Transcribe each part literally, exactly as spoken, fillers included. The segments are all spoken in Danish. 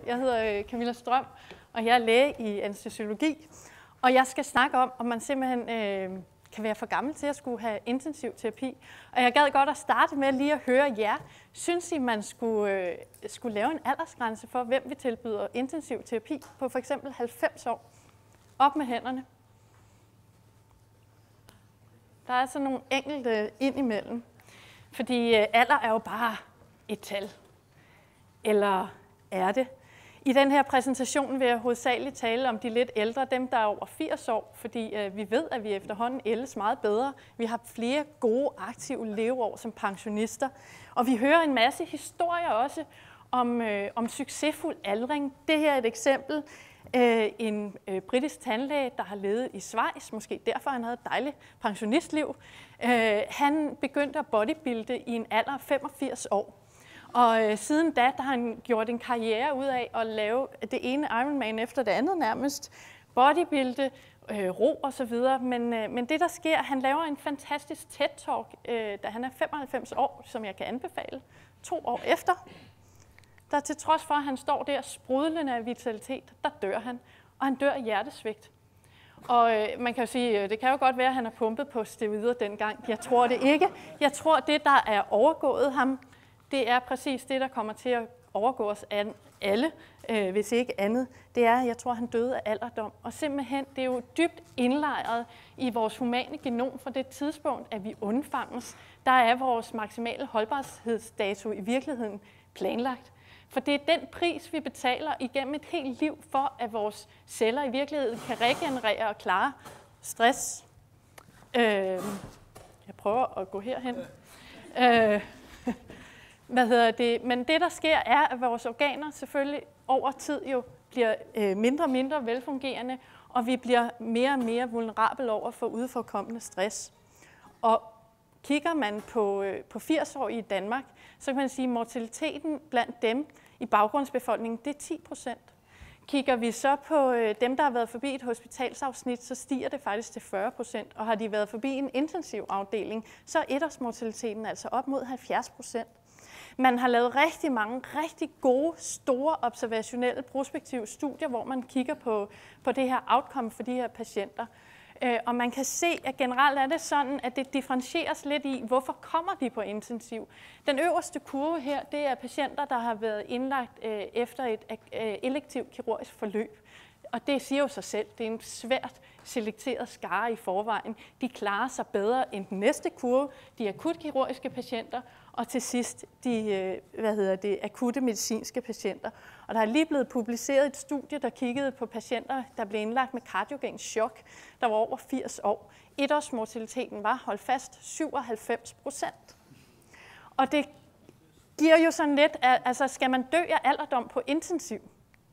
Jeg hedder Camilla Strøm, og jeg er læge i anæstesiologi. Og jeg skal snakke om, om man simpelthen øh, kan være for gammel til at skulle have intensiv terapi. Og jeg gad godt at starte med lige at høre jer. Synes I, man skulle, øh, skulle lave en aldersgrænse for, hvem vi tilbyder intensiv terapi på for eksempel halvfems år? Op med hænderne. Der er altså nogle enkelte ind imellem. Fordi øh, alder er jo bare et tal. Eller er det? I den her præsentation vil jeg hovedsageligt tale om de lidt ældre, dem der er over firs år, fordi øh, vi ved, at vi efterhånden ældes meget bedre. Vi har flere gode, aktive leveår som pensionister, og vi hører en masse historier også om, øh, om succesfuld aldring. Det her er et eksempel. Øh, en øh, britisk tandlæge, der har levet i Schweiz, måske derfor han havde et dejligt pensionistliv. Øh, han begyndte at bodybuilde i en alder af femogfirs år. Og øh, siden da, der har han gjort en karriere ud af at lave det ene Ironman efter det andet nærmest. Bodybuilde, øh, ro og så videre. Men, øh, men det der sker, han laver en fantastisk TED-talk, øh, da han er femoghalvfems år, som jeg kan anbefale. To år efter, der til trods for, at han står der sprudlende af vitalitet, der dør han. Og han dør af hjertesvigt. Og øh, man kan jo sige, det kan jo godt være, at han har pumpet på steroider dengang. Jeg tror det ikke. Jeg tror, det der er overgået ham, det er præcis det, der kommer til at overgå os alle, øh, hvis ikke andet. Det er, jeg tror, han døde af alderdom. Og simpelthen, det er jo dybt indlejret i vores humane genom fra det tidspunkt, at vi undfanges. Der er vores maksimale holdbarhedsdato i virkeligheden planlagt. For det er den pris, vi betaler igennem et helt liv for, at vores celler i virkeligheden kan regenerere og klare stress. Øh, jeg prøver at gå herhen. Øh, Hvad hedder det? Men det, der sker, er, at vores organer selvfølgelig over tid jo bliver øh, mindre og mindre velfungerende, og vi bliver mere og mere vulnerable over for udforkommende stress. Og kigger man på, øh, på firs-årige i Danmark, så kan man sige, at mortaliteten blandt dem i baggrundsbefolkningen, det er ti procent. Kigger vi så på øh, dem, der har været forbi et hospitalsafsnit, så stiger det faktisk til fyrre procent. Og har de været forbi en intensiv afdeling, så er etårsmortaliteten altså op mod halvfjerds procent. Man har lavet rigtig mange rigtig gode, store observationelle prospektive studier, hvor man kigger på, på det her outcome for de her patienter. Øh, og man kan se, at generelt er det sådan, at det differentieres lidt i, hvorfor kommer de på intensiv. Den øverste kurve her, det er patienter, der har været indlagt øh, efter et øh, elektivt kirurgisk forløb. Og det siger jo sig selv, det er en svært selekteret skare i forvejen. De klarer sig bedre end den næste kurve, de akutkirurgiske patienter, og til sidst de hvad hedder det, akutte medicinske patienter. Og der er lige blevet publiceret et studie, der kiggede på patienter, der blev indlagt med kardiogen chok, der var over firs år. Etårsmortaliteten var, hold fast, syvoghalvfems procent. Og det giver jo sådan lidt, altså skal man dø af alderdom på intensiv?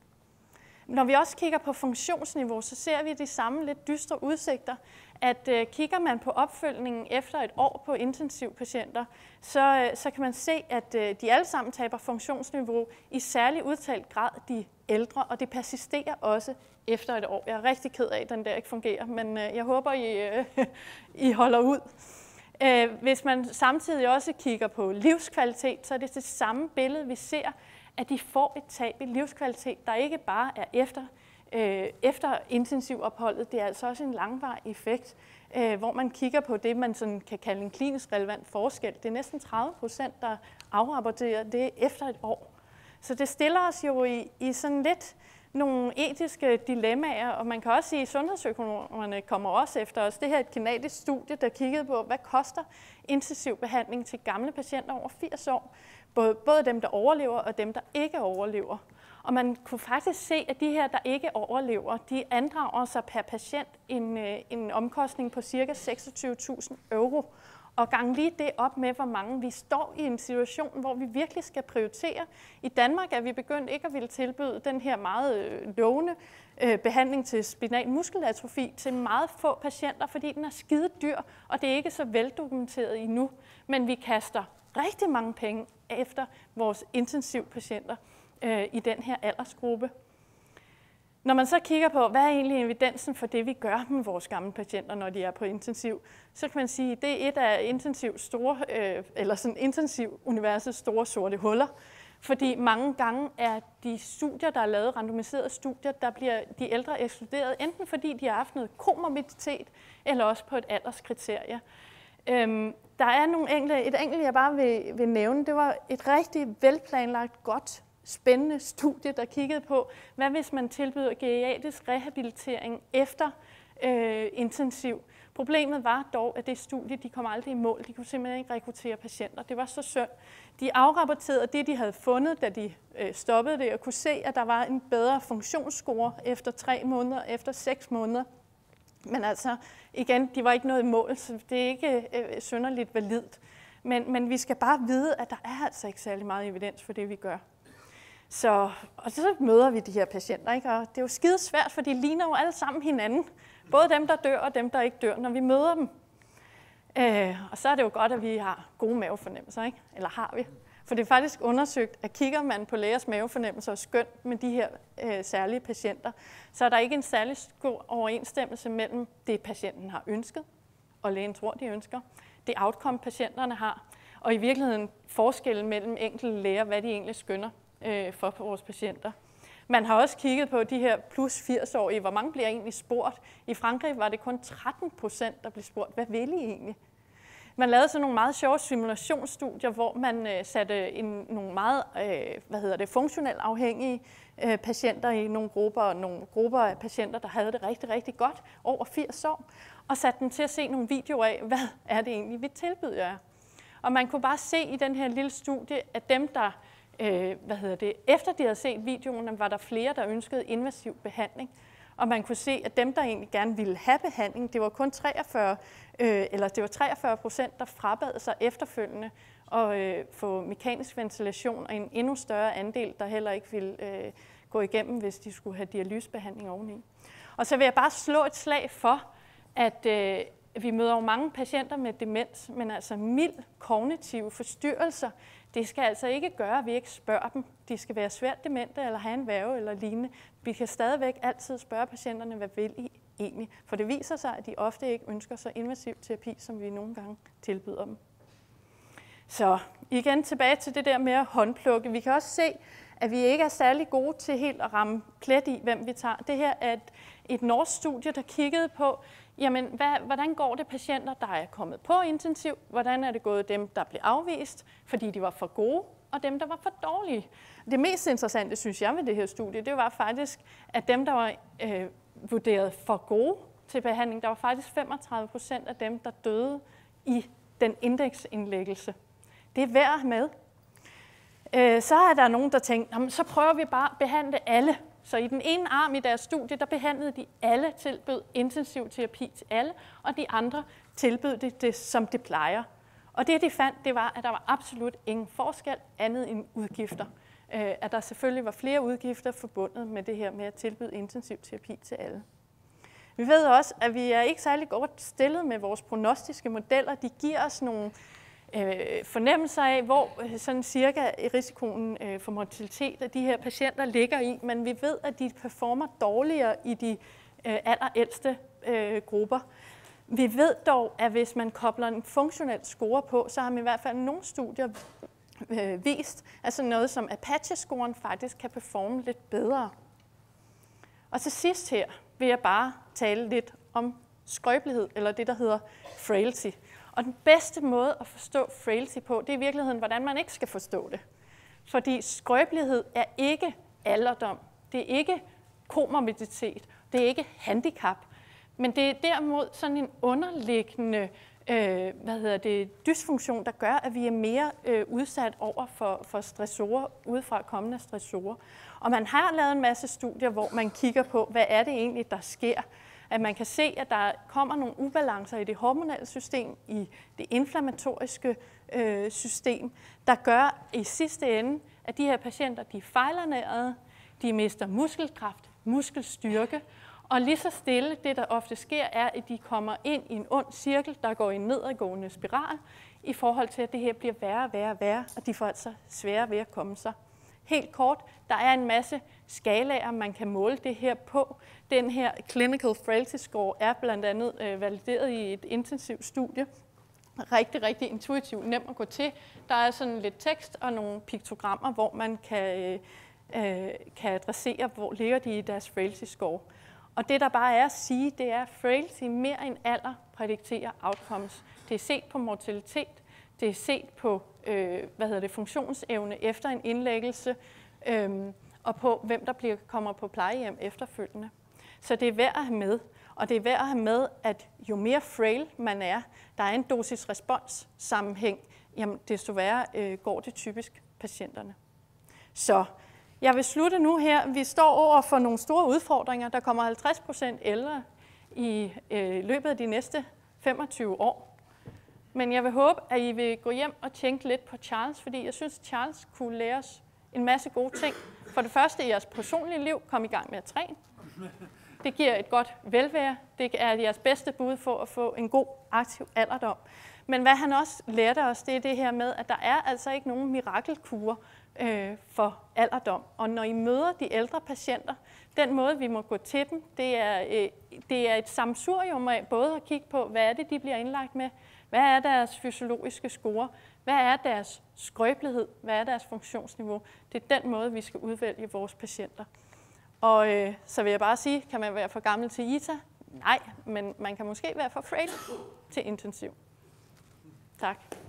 Når vi også kigger på funktionsniveau, så ser vi de samme lidt dystre udsigter, at øh, kigger man på opfølgningen efter et år på intensivpatienter, så, øh, så kan man se, at øh, de alle sammen taber funktionsniveau i særlig udtalt grad de ældre, og det persisterer også efter et år. Jeg er rigtig ked af, at den der ikke fungerer, men øh, jeg håber, I, øh, I holder ud. Øh, hvis man samtidig også kigger på livskvalitet, så er det det samme billede, vi ser, at de får et tab i livskvalitet, der ikke bare er efter, øh, efter intensivopholdet, det er altså også en langvarig effekt, øh, hvor man kigger på det, man sådan kan kalde en klinisk relevant forskel. Det er næsten tredive procent, der afrapporterer det efter et år. Så det stiller os jo i, i sådan lidt nogle etiske dilemmaer, og man kan også sige, at sundhedsøkonomerne kommer også efter os. Det her er et kanadisk studie, der kiggede på, hvad koster intensiv behandling til gamle patienter over firs år. Både dem, der overlever, og dem, der ikke overlever. Og man kunne faktisk se, at de her, der ikke overlever, de andrager sig per patient en, en omkostning på ca. seksogtyve tusind euro. Og gang lige det op med, hvor mange vi står i en situation, hvor vi virkelig skal prioritere. I Danmark er vi begyndt ikke at ville tilbyde den her meget lovende behandling til spinal muskelatrofi til meget få patienter, fordi den er skide dyr, og det er ikke så veldokumenteret endnu. Men vi kaster rigtig mange penge efter vores intensivpatienter øh, i den her aldersgruppe. Når man så kigger på, hvad er egentlig evidensen for det, vi gør med vores gamle patienter, når de er på intensiv, så kan man sige, at det er et af intensiv store, øh, eller sådan intensiv universets store sorte huller. Fordi mange gange er de studier, der er lavet, randomiserede studier, der bliver de ældre ekskluderet, enten fordi de har haft noget komorbiditet, eller også på et alderskriterie. Øhm, der er nogle enkelte, et enkelt, jeg bare vil, vil nævne, det var et rigtig velplanlagt, godt, spændende studie, der kiggede på, hvad hvis man tilbyder geriatrisk rehabilitering efter øh, intensiv. Problemet var dog, at det studie, de kom aldrig i mål. De kunne simpelthen ikke rekruttere patienter. Det var så synd. De afrapporterede det, de havde fundet, da de øh, stoppede det, og kunne se, at der var en bedre funktionsscore efter tre måneder, efter seks måneder. Men altså, igen, de var ikke noget i mål, så det er ikke øh, synderligt validt. Men, men vi skal bare vide, at der er altså ikke særlig meget evidens for det, vi gør. Så, og så møder vi de her patienter, ikke? Og det er jo skide svært, for de ligner jo alle sammen hinanden. Både dem, der dør, og dem, der ikke dør, når vi møder dem. Øh, og så er det jo godt, at vi har gode mavefornemmelser, ikke? Eller har vi? For det er faktisk undersøgt, at kigger man på lægers mavefornemmelser og skøn med de her øh, særlige patienter, så er der ikke en særlig god overensstemmelse mellem det, patienten har ønsket, og lægen tror, de ønsker, det outcome, patienterne har, og i virkeligheden forskellen mellem enkelte læger, hvad de egentlig skønner øh, for vores patienter. Man har også kigget på de her plus firs-årige, hvor mange bliver egentlig spurgt. I Frankrig var det kun tretten procent, der blev spurgt, hvad vil I egentlig? Man lavede sådan nogle meget sjove simulationsstudier, hvor man øh, satte en, nogle meget øh, hvad hedder det, funktionelt afhængige øh, patienter i nogle grupper, og nogle grupper af patienter, der havde det rigtig, rigtig godt, over firs år, og satte dem til at se nogle videoer af, hvad er det egentlig, vi tilbyder jer. Og man kunne bare se i den her lille studie, at dem, der Øh, hvad hedder det? Efter de havde set videoen, var der flere, der ønskede invasiv behandling. Og man kunne se, at dem, der egentlig gerne ville have behandling, det var kun treogfyrre, øh, eller det var treogfyrre procent, der frabad sig efterfølgende og øh, få mekanisk ventilation, og en endnu større andel, der heller ikke ville øh, gå igennem, hvis de skulle have dialysebehandling oveni. Og så vil jeg bare slå et slag for, at øh, vi møder jo mange patienter med demens, men altså mild kognitive forstyrrelser. Det skal altså ikke gøre, at vi ikke spørger dem. De skal være svært demente eller have en værge eller lignende. Vi kan stadigvæk altid spørge patienterne, hvad vil I egentlig? For det viser sig, at de ofte ikke ønsker så invasiv terapi, som vi nogle gange tilbyder dem. Så igen tilbage til det der med at håndplukke. Vi kan også se, at vi ikke er særlig gode til helt at ramme plet i, hvem vi tager. Det her er et, et norsk studie, der kiggede på, jamen, hvad, hvordan går det patienter, der er kommet på intensiv? Hvordan er det gået dem, der blev afvist, fordi de var for gode, og dem, der var for dårlige? Det mest interessante, synes jeg, ved det her studie, det var faktisk, at dem, der var øh, vurderet for gode til behandling, der var faktisk femogtredive procent af dem, der døde i den indeksindlæggelse. Det er værd med. Øh, så er der nogen, der tænkte, så prøver vi bare at behandle alle. Så i den ene arm i deres studie, der behandlede de alle, tilbød intensiv terapi til alle, og de andre tilbød det, det som det plejer. Og det, de fandt, det var, at der var absolut ingen forskel andet end udgifter. Øh, at der selvfølgelig var flere udgifter forbundet med det her med at tilbyde intensiv terapi til alle. Vi ved også, at vi er ikke særlig godt stillet med vores prognostiske modeller. De giver os nogle øh, fornemmelser af, hvor øh, sådan cirka risikoen øh, for mortalitet af de her patienter ligger i, men vi ved, at de performer dårligere i de øh, allerældste øh, grupper. Vi ved dog, at hvis man kobler en funktionel score på, så har man i hvert fald nogle studier øh, vist, at sådan noget som Apache-scoren faktisk kan performe lidt bedre. Og til sidst her vil jeg bare tale lidt om skrøbelighed, eller det, der hedder frailty. Og den bedste måde at forstå frailty på, det er i virkeligheden, hvordan man ikke skal forstå det. Fordi skrøbelighed er ikke alderdom, det er ikke komorbiditet, det er ikke handicap, men det er derimod sådan en underliggende øh, hvad hedder det, dysfunktion, der gør, at vi er mere øh, udsat over for, for stressorer, udefra kommende stressorer. Og man har lavet en masse studier, hvor man kigger på, hvad er det egentlig, der sker. At man kan se, at der kommer nogle ubalancer i det hormonelle system, i det inflammatoriske øh, system, der gør i sidste ende, at de her patienter, de er fejlernærede, de mister muskelkraft, muskelstyrke, og lige så stille, det der ofte sker, er, at de kommer ind i en ond cirkel, der går i en nedadgående spiral, i forhold til, at det her bliver værre og værre og værre, og de får altså sværere ved at komme sig. Helt kort, der er en masse skalaer, man kan måle det her på. Den her Clinical Frailty Score er blandt andet øh, valideret i et intensivt studie, rigtig, rigtig intuitivt nem at gå til. Der er sådan lidt tekst og nogle piktogrammer, hvor man kan, øh, kan adressere, hvor ligger de i deres frailty score. Og det, der bare er at sige, det er, at frailty mere end alder prædikterer outcomes. Det er set på mortalitet, det er set på øh, hvad hedder det, funktionsevne efter en indlæggelse, øh, og på, hvem der bliver, kommer på plejehjem efterfølgende. Så det er værd at have med. Og det er værd at have med, at jo mere frail man er, der er en dosis-respons-sammenhæng, jamen, desto værre øh, går det typisk patienterne. Så jeg vil slutte nu her. Vi står over for nogle store udfordringer. Der kommer halvtreds procent ældre i øh, løbet af de næste femogtyve år. Men jeg vil håbe, at I vil gå hjem og tænke lidt på Charles, fordi jeg synes, at Charles kunne lære os en masse gode ting. For det første i jeres personlige liv, kom i gang med at træne. Det giver et godt velvære. Det er jeres bedste bud for at få en god, aktiv alderdom. Men hvad han også lærte os, det er det her med, at der er altså ikke nogen mirakelkur øh, for alderdom. Og når I møder de ældre patienter, den måde, vi må gå til dem, det er, øh, det er et sammensurium af både at kigge på, hvad er det, de bliver indlagt med, hvad er deres fysiologiske score, hvad er deres skrøbelighed, hvad er deres funktionsniveau. Det er den måde, vi skal udvælge vores patienter. Og øh, så vil jeg bare sige, kan man være for gammel til I T A? Nej, men man kan måske være for frail til intensiv. Tak.